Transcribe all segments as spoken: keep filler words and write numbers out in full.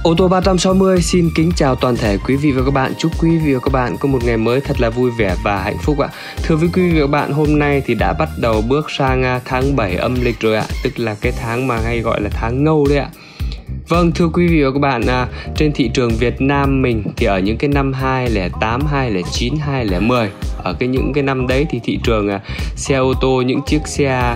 Ô tô ba sáu không xin kính chào toàn thể quý vị và các bạn. Chúc quý vị và các bạn có một ngày mới thật là vui vẻ và hạnh phúc ạ. Thưa với quý vị và các bạn, hôm nay thì đã bắt đầu bước sang tháng bảy âm lịch rồi ạ. Tức là cái tháng mà hay gọi là tháng Ngâu đấy ạ. Vâng, thưa quý vị và các bạn, à, trên thị trường Việt Nam mình thì ở những cái năm hai không không tám, hai không không chín, hai không một không, ở cái những cái năm đấy thì thị trường à, xe ô tô, những chiếc xe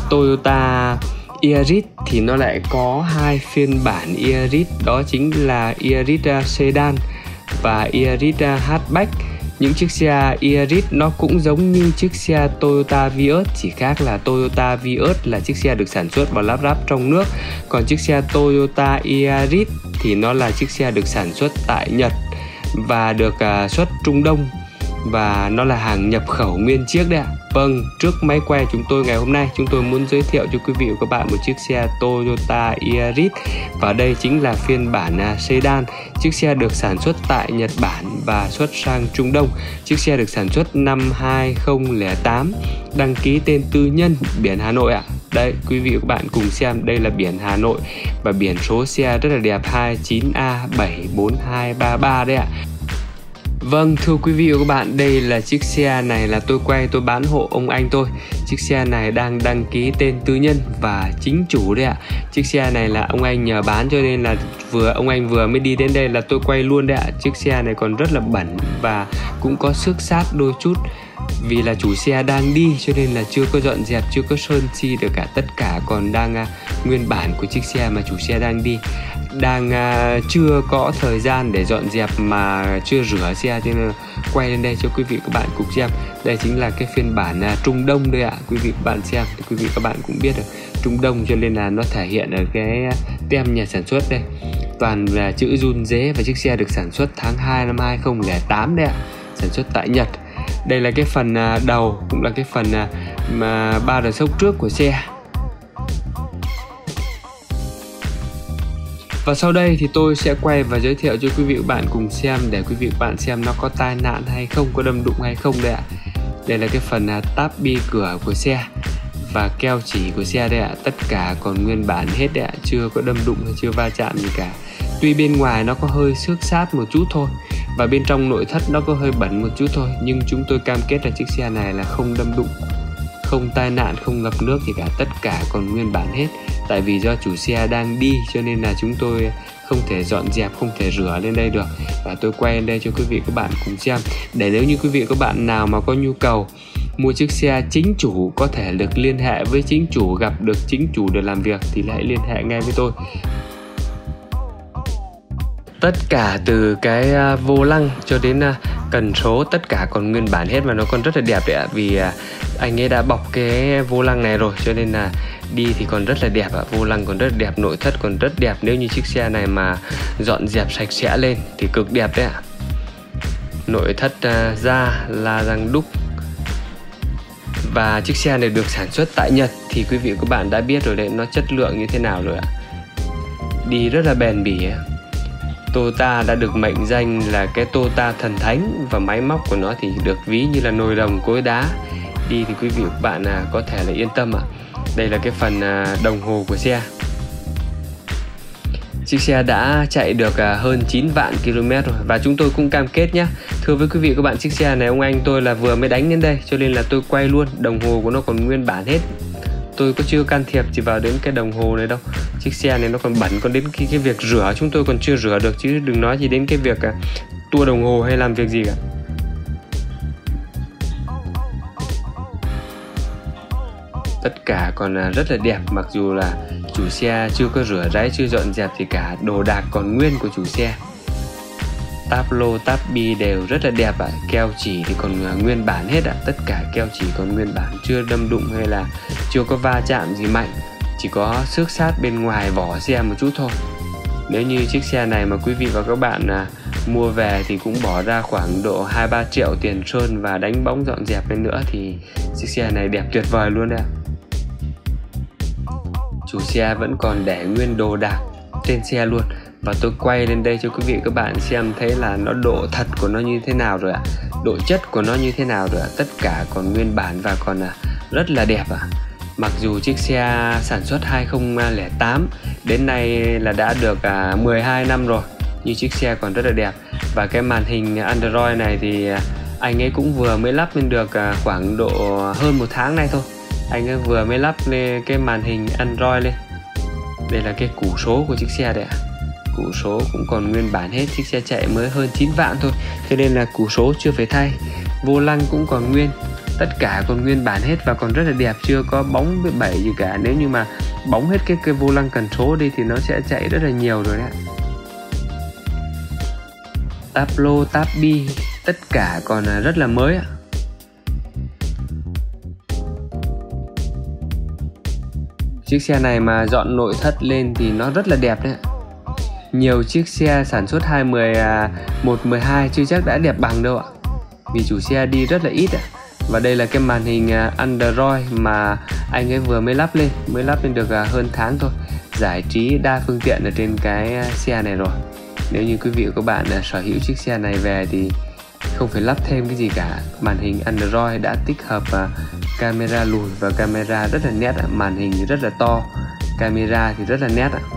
Toyota Yaris thì nó lại có hai phiên bản Yaris, đó chính là Yaris Sedan và Yaris Hatchback. Những chiếc xe Yaris nó cũng giống như chiếc xe Toyota Vios, chỉ khác là Toyota Vios là chiếc xe được sản xuất và lắp ráp trong nước, còn chiếc xe Toyota Yaris thì nó là chiếc xe được sản xuất tại Nhật và được uh, xuất Trung Đông, và nó là hàng nhập khẩu nguyên chiếc đấy ạ. Vâng, trước máy quay chúng tôi ngày hôm nay chúng tôi muốn giới thiệu cho quý vị và các bạn một chiếc xe Toyota Yaris, và đây chính là phiên bản sedan. Chiếc xe được sản xuất tại Nhật Bản và xuất sang Trung Đông. Chiếc xe được sản xuất năm hai không không tám, đăng ký tên tư nhân, biển Hà Nội ạ. Đây, quý vị và các bạn cùng xem, đây là biển Hà Nội và biển số xe rất là đẹp, hai chín A bảy bốn hai ba ba đấy ạ. Vâng, thưa quý vị và các bạn, đây là chiếc xe này là tôi quay tôi bán hộ ông anh tôi. Chiếc xe này đang đăng ký tên tư nhân và chính chủ đấy ạ. Chiếc xe này là ông anh nhờ bán, cho nên là vừa ông anh vừa mới đi đến đây là tôi quay luôn đấy ạ. Chiếc xe này còn rất là bẩn và cũng có xước sát đôi chút, vì là chủ xe đang đi cho nên là chưa có dọn dẹp, chưa có sơn si được cả. Tất cả còn đang uh, nguyên bản của chiếc xe mà chủ xe đang đi, đang uh, chưa có thời gian để dọn dẹp mà chưa rửa xe, cho nên quay lên đây cho quý vị các bạn cùng xem. Đây chính là cái phiên bản uh, Trung Đông đây ạ. Quý vị các bạn xem thì quý vị các bạn cũng biết được Trung Đông, cho nên là nó thể hiện ở cái tem nhà sản xuất đây, toàn là chữ run dế, và chiếc xe được sản xuất tháng hai năm hai không không tám đấy ạ, sản xuất tại Nhật. Đây là cái phần đầu, cũng là cái phần mà ba đợt sốc trước của xe. Và sau đây thì tôi sẽ quay và giới thiệu cho quý vị và các bạn cùng xem, để quý vị và các bạn xem nó có tai nạn hay không, có đâm đụng hay không đây ạ. Đây là cái phần táp bi cửa của xe và keo chỉ của xe đây ạ. Tất cả còn nguyên bản hết đấy ạ, chưa có đâm đụng hay chưa va chạm gì cả. Tuy bên ngoài nó có hơi xước sát một chút thôi, và bên trong nội thất nó có hơi bẩn một chút thôi, nhưng chúng tôi cam kết là chiếc xe này là không đâm đụng, không tai nạn, không ngập nước gì cả. Tất cả còn nguyên bản hết. Tại vì do chủ xe đang đi cho nên là chúng tôi không thể dọn dẹp, không thể rửa lên đây được, và tôi quay lên đây cho quý vị các bạn cùng xem, để nếu như quý vị các bạn nào mà có nhu cầu mua chiếc xe chính chủ, có thể được liên hệ với chính chủ, gặp được chính chủ để làm việc thì hãy liên hệ ngay với tôi. Tất cả từ cái vô lăng cho đến cần số, tất cả còn nguyên bản hết, và nó còn rất là đẹp đấy ạ. Vì anh ấy đã bọc cái vô lăng này rồi cho nên là đi thì còn rất là đẹp ạ. Vô lăng còn rất là đẹp, nội thất còn rất đẹp. Nếu như chiếc xe này mà dọn dẹp sạch sẽ lên thì cực đẹp đấy ạ. Nội thất uh, da la răng đúc. Và chiếc xe này được sản xuất tại Nhật thì quý vị các bạn đã biết rồi đấy, nó chất lượng như thế nào rồi ạ. Đi rất là bền bỉ ạ. Toyota đã được mệnh danh là cái Toyota thần thánh, và máy móc của nó thì được ví như là nồi đồng cối đá. Đi thì quý vị và các bạn à, có thể là yên tâm ạ. Đây là cái phần à, đồng hồ của xe. Chiếc xe đã chạy được à, hơn chín vạn ki lô mét rồi, và chúng tôi cũng cam kết nhé. Thưa với quý vị các bạn, chiếc xe này ông anh tôi là vừa mới đánh đến đây cho nên là tôi quay luôn. Đồng hồ của nó còn nguyên bản hết, tôi có chưa can thiệp gì vào đến cái đồng hồ này đâu. Chiếc xe này nó còn bẩn, còn đến cái, cái việc rửa chúng tôi còn chưa rửa được, chứ đừng nói gì đến cái việc uh, tua đồng hồ hay làm việc gì cả. Tất cả còn uh, rất là đẹp, mặc dù là chủ xe chưa có rửa ráy, chưa dọn dẹp gì cả. Đồ đạc còn nguyên của chủ xe. Táp lô, táp bi đều rất là đẹp ạ. Keo chỉ thì còn nguyên bản hết ạ. Tất cả keo chỉ còn nguyên bản, chưa đâm đụng hay là chưa có va chạm gì mạnh, chỉ có xước sát bên ngoài vỏ xe một chút thôi. Nếu như chiếc xe này mà quý vị và các bạn à, mua về thì cũng bỏ ra khoảng độ hai ba triệu tiền sơn và đánh bóng dọn dẹp lên nữa thì chiếc xe này đẹp tuyệt vời luôn đấy ạ. Chủ xe vẫn còn để nguyên đồ đạc trên xe luôn, và tôi quay lên đây cho quý vị các bạn xem thấy là nó độ thật của nó như thế nào rồi ạ, độ chất của nó như thế nào rồi ạ. Tất cả còn nguyên bản và còn à, rất là đẹp ạ. Mặc dù chiếc xe sản xuất hai không không tám đến nay là đã được mười hai năm rồi, nhưng chiếc xe còn rất là đẹp. Và cái màn hình Android này thì anh ấy cũng vừa mới lắp lên được khoảng độ hơn một tháng nay thôi. Anh ấy vừa mới lắp lên cái màn hình Android lên. Đây là cái củ số của chiếc xe đấy ạ. Củ số cũng còn nguyên bản hết, chiếc xe chạy mới hơn chín vạn thôi, cho nên là củ số chưa phải thay. Vô lăng cũng còn nguyên, tất cả còn nguyên bản hết và còn rất là đẹp, chưa có bóng với bẩy gì cả. Nếu như mà bóng hết cái, cái vô lăng cần số đi thì nó sẽ chạy rất là nhiều rồi đấy. Táp lô, táp bi, tất cả còn rất là mới ạ. Chiếc xe này mà dọn nội thất lên thì nó rất là đẹp đấy. Nhiều chiếc xe sản xuất hai một mười hai chưa chắc đã đẹp bằng đâu ạ, vì chủ xe đi rất là ít ạ. Và đây là cái màn hình Android mà anh ấy vừa mới lắp lên, mới lắp lên được hơn tháng thôi. Giải trí đa phương tiện ở trên cái xe này rồi. Nếu như quý vị và các bạn sở hữu chiếc xe này về thì không phải lắp thêm cái gì cả. Màn hình Android đã tích hợp camera lùi và camera rất là nét ạ. Màn hình thì rất là to, camera thì rất là nét ạ.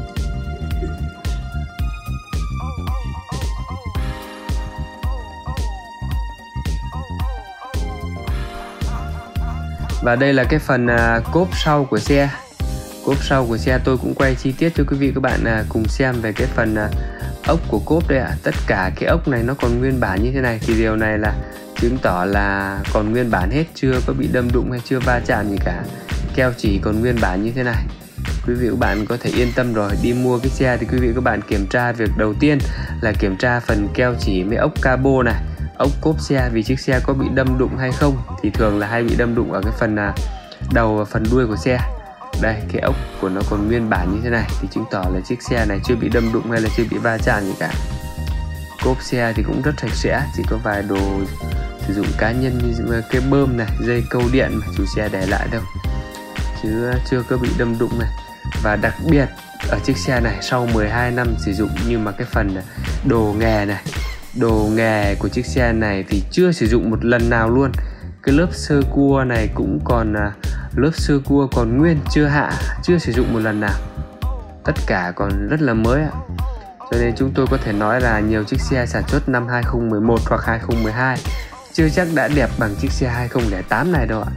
Và đây là cái phần uh, cốp sau của xe. Cốp sau của xe tôi cũng quay chi tiết cho quý vị các bạn uh, cùng xem về cái phần uh, ốc của cốp đây ạ. Tất cả cái ốc này nó còn nguyên bản như thế này thì điều này là chứng tỏ là còn nguyên bản hết, chưa có bị đâm đụng hay chưa va chạm gì cả. Keo chỉ còn nguyên bản như thế này. Quý vị các bạn có thể yên tâm rồi. Đi mua cái xe thì quý vị các bạn kiểm tra việc đầu tiên là kiểm tra phần keo chỉ với ốc cabo này, ốc cốp xe, vì chiếc xe có bị đâm đụng hay không. Thì thường là hay bị đâm đụng ở cái phần đầu và phần đuôi của xe. Đây, cái ốc của nó còn nguyên bản như thế này thì chứng tỏ là chiếc xe này chưa bị đâm đụng hay là chưa bị va chạm gì cả. Cốp xe thì cũng rất sạch sẽ, chỉ có vài đồ sử dụng cá nhân như cái bơm này, dây câu điện mà chủ xe để lại đâu, chứ chưa có bị đâm đụng này. Và đặc biệt ở chiếc xe này sau mười hai năm sử dụng, nhưng mà cái phần đồ nghề này, đồ nghề của chiếc xe này thì chưa sử dụng một lần nào luôn. Cái lớp sơ cua này cũng còn, lớp sơ cua còn nguyên, chưa hạ, chưa sử dụng một lần nào. Tất cả còn rất là mới ạ. Cho nên chúng tôi có thể nói là nhiều chiếc xe sản xuất năm hai không một một hoặc hai không một hai chưa chắc đã đẹp bằng chiếc xe hai không không tám này đâu ạ.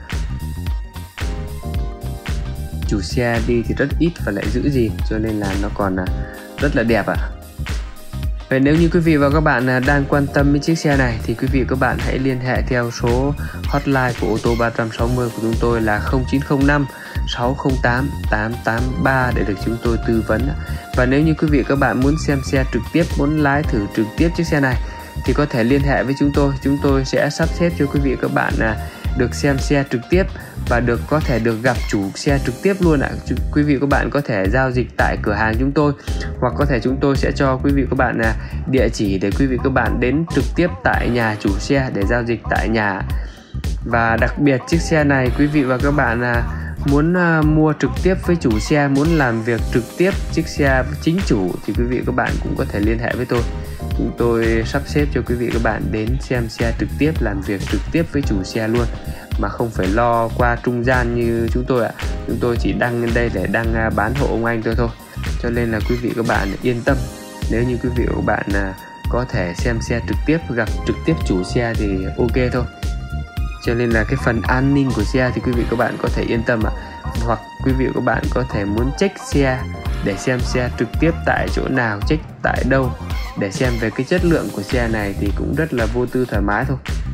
Chủ xe đi thì rất ít và lại giữ gìn, cho nên là nó còn rất là đẹp ạ. Vậy nếu như quý vị và các bạn đang quan tâm đến chiếc xe này thì quý vị và các bạn hãy liên hệ theo số hotline của ô tô ba trăm sáu mươi của chúng tôi là không chín không năm sáu không tám tám tám ba để được chúng tôi tư vấn. Và nếu như quý vị và các bạn muốn xem xe trực tiếp, muốn lái thử trực tiếp chiếc xe này thì có thể liên hệ với chúng tôi. Chúng tôi sẽ sắp xếp cho quý vị và các bạn được xem xe trực tiếp và được có thể được gặp chủ xe trực tiếp luôn ạ. Quý vị và các bạn có thể giao dịch tại cửa hàng chúng tôi, hoặc có thể chúng tôi sẽ cho quý vị và các bạn là địa chỉ để quý vị và các bạn đến trực tiếp tại nhà chủ xe để giao dịch tại nhà. Và đặc biệt chiếc xe này quý vị và các bạn là muốn mua trực tiếp với chủ xe, muốn làm việc trực tiếp chiếc xe với chính chủ thì quý vị và các bạn cũng có thể liên hệ với tôi. Chúng tôi sắp xếp cho quý vị và các bạn đến xem xe trực tiếp, làm việc trực tiếp với chủ xe luôn, mà không phải lo qua trung gian như chúng tôi ạ. Chúng tôi chỉ đăng lên đây để đăng bán hộ ông anh tôi thôi. Cho nên là quý vị và các bạn yên tâm. Nếu như quý vị và các bạn có thể xem xe trực tiếp, gặp trực tiếp chủ xe thì ok thôi. Cho nên là cái phần an ninh của xe thì quý vị và các bạn có thể yên tâm ạ. Hoặc quý vị và các bạn có thể muốn check xe để xem xe trực tiếp tại chỗ nào, check tại đâu để xem về cái chất lượng của xe này thì cũng rất là vô tư thoải mái thôi.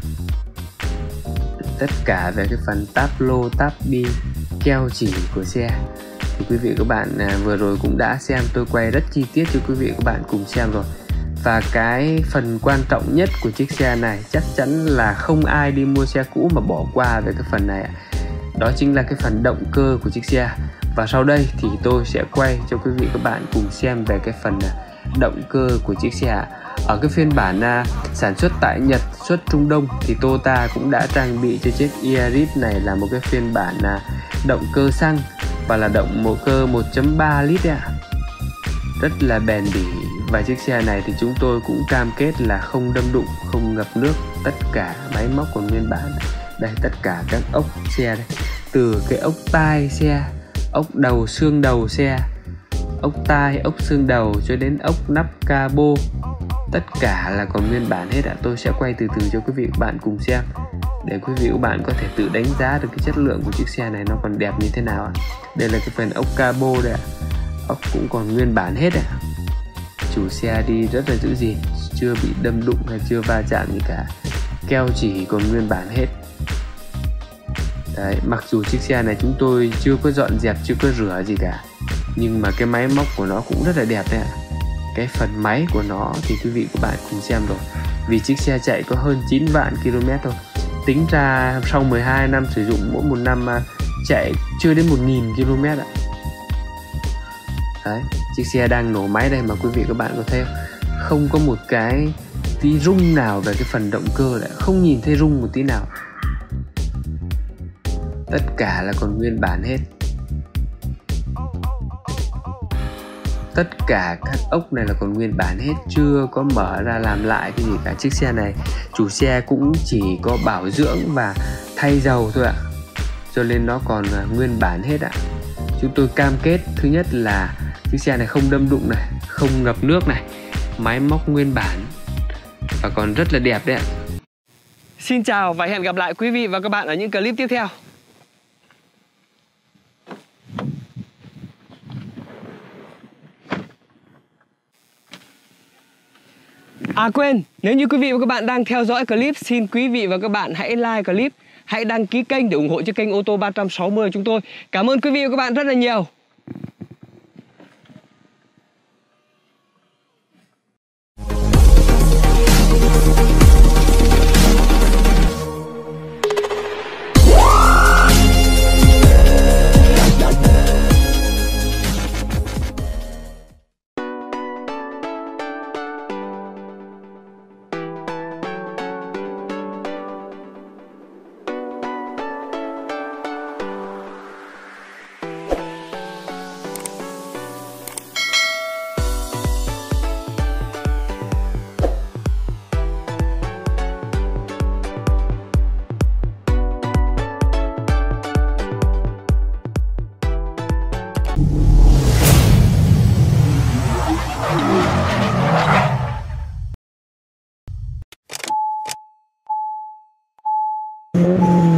Tất cả về cái phần táp lô, táp bi, keo chỉ của xe thì quý vị và các bạn à, vừa rồi cũng đã xem, tôi quay rất chi tiết cho quý vị và các bạn cùng xem rồi. Và cái phần quan trọng nhất của chiếc xe này chắc chắn là không ai đi mua xe cũ mà bỏ qua về cái phần này. Đó chính là cái phần động cơ của chiếc xe. Và sau đây thì tôi sẽ quay cho quý vị và các bạn cùng xem về cái phần động cơ của chiếc xe. Ở cái phiên bản uh, sản xuất tại Nhật, xuất Trung Đông thì Toyota cũng đã trang bị cho chiếc Yaris này là một cái phiên bản uh, động cơ xăng và là động một cơ một phẩy ba lít ạ. Rất là bền bỉ, và chiếc xe này thì chúng tôi cũng cam kết là không đâm đụng, không ngập nước, tất cả máy móc còn nguyên bản. Đây, tất cả các ốc xe đây, từ cái ốc tai xe, ốc đầu xương đầu xe, ốc tai, ốc xương đầu cho đến ốc nắp cabo, tất cả là còn nguyên bản hết ạ. Tôi sẽ quay từ từ cho quý vị các bạn cùng xem để quý vị các bạn có thể tự đánh giá được cái chất lượng của chiếc xe này nó còn đẹp như thế nào ạ. Đây là cái phần ốc cabo đây ạ, ốc cũng còn nguyên bản hết ạ. Chủ xe đi rất là giữ gìn, chưa bị đâm đụng hay chưa va chạm gì cả, keo chỉ còn nguyên bản hết. Đấy, mặc dù chiếc xe này chúng tôi chưa có dọn dẹp, chưa có rửa gì cả, nhưng mà cái máy móc của nó cũng rất là đẹp đấy ạ. Cái phần máy của nó thì quý vị các bạn cùng xem rồi. Vì chiếc xe chạy có hơn chín vạn ki lô mét thôi, tính ra sau mười hai năm sử dụng, mỗi một năm chạy chưa đến một nghìn ki lô mét ạ. Đấy, chiếc xe đang nổ máy đây mà quý vị các bạn có thấy không có một cái tí rung nào về cái phần động cơ, lại không nhìn thấy rung một tí nào. Tất cả là còn nguyên bản hết. Tất cả các ốc này là còn nguyên bản hết, chưa có mở ra làm lại cái gì cả. Chiếc xe này chủ xe cũng chỉ có bảo dưỡng và thay dầu thôi ạ, cho nên nó còn nguyên bản hết ạ. Chúng tôi cam kết thứ nhất là chiếc xe này không đâm đụng này, không ngập nước này, máy móc nguyên bản và còn rất là đẹp đấy ạ. Xin chào và hẹn gặp lại quý vị và các bạn ở những clip tiếp theo. À quên, nếu như quý vị và các bạn đang theo dõi clip, xin quý vị và các bạn hãy like clip, hãy đăng ký kênh để ủng hộ cho kênh ô tô ba trăm sáu mươi chúng tôi. Cảm ơn quý vị và các bạn rất là nhiều. Mm-hmm.